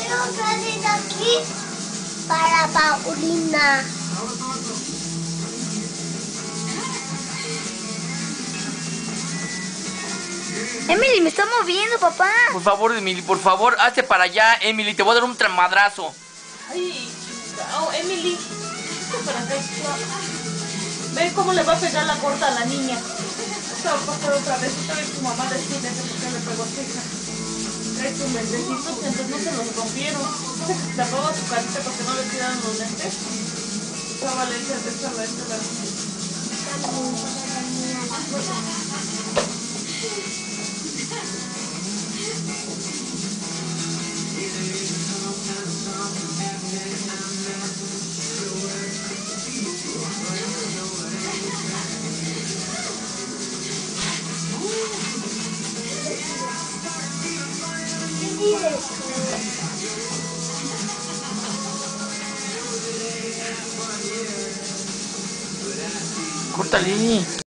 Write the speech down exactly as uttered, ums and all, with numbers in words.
quiero traer aquí para Paulina. Emily, me está moviendo, papá. Por favor, Emily, por favor, hazte para allá, Emily. Te voy a dar un tramadrazo. Ay, chingao, Emily. Para acá, ve cómo le va a pegar la corta a la niña. Esto va a pasar otra vez. Otra vez tu mamá decide por qué le pegó a su hija. Trae tus lentecitos y entonces no se los rompieron. Se roba su carita porque no le tiraron los lentes. Estaba lente, estaba lente la niña. Córtale.